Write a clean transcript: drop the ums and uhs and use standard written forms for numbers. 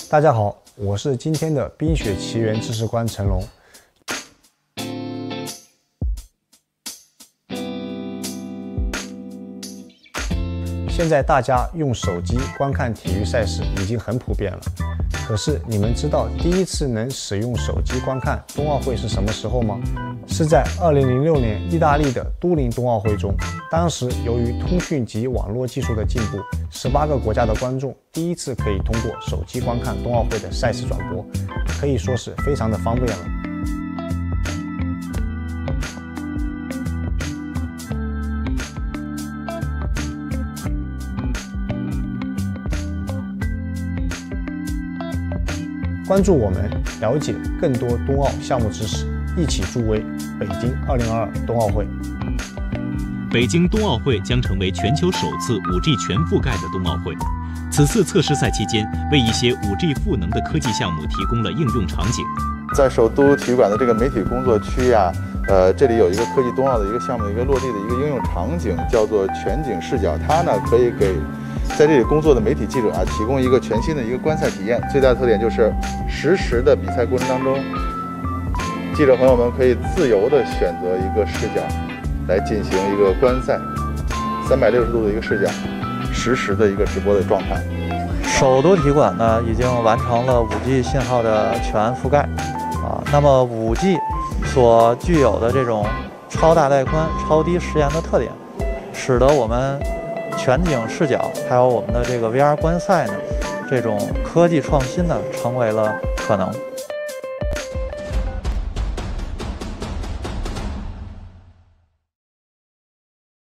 大家好，我是今天的冰雪奇缘知识官陈龙。现在大家用手机观看体育赛事已经很普遍了，可是你们知道第一次能使用手机观看冬奥会是什么时候吗？是在2006年意大利的都灵冬奥会中。当时由于通讯及网络技术的进步，18个国家的观众第一次可以通过手机观看冬奥会的赛事转播，可以说是非常的方便了。关注我们，了解更多冬奥项目知识，一起助威北京2022冬奥会。 北京冬奥会将成为全球首次 5G 全覆盖的冬奥会。此次测试赛期间，为一些 5G 赋能的科技项目提供了应用场景。 在首都体育馆的这个媒体工作区呀，这里有一个科技冬奥的一个项目的一个落地的一个应用场景，叫做全景视角。它呢可以给在这里工作的媒体记者提供一个全新的一个观赛体验。最大的特点就是实时的比赛过程当中，记者朋友们可以自由的选择一个视角来进行一个观赛，360度的一个视角，实时的一个直播的状态。 首都体育馆呢已经完成了5G 信号的全覆盖那么5G 所具有的这种超大带宽、超低时延的特点，使得我们全景视角还有我们的这个 VR 观赛呢，这种科技创新呢成为了可能。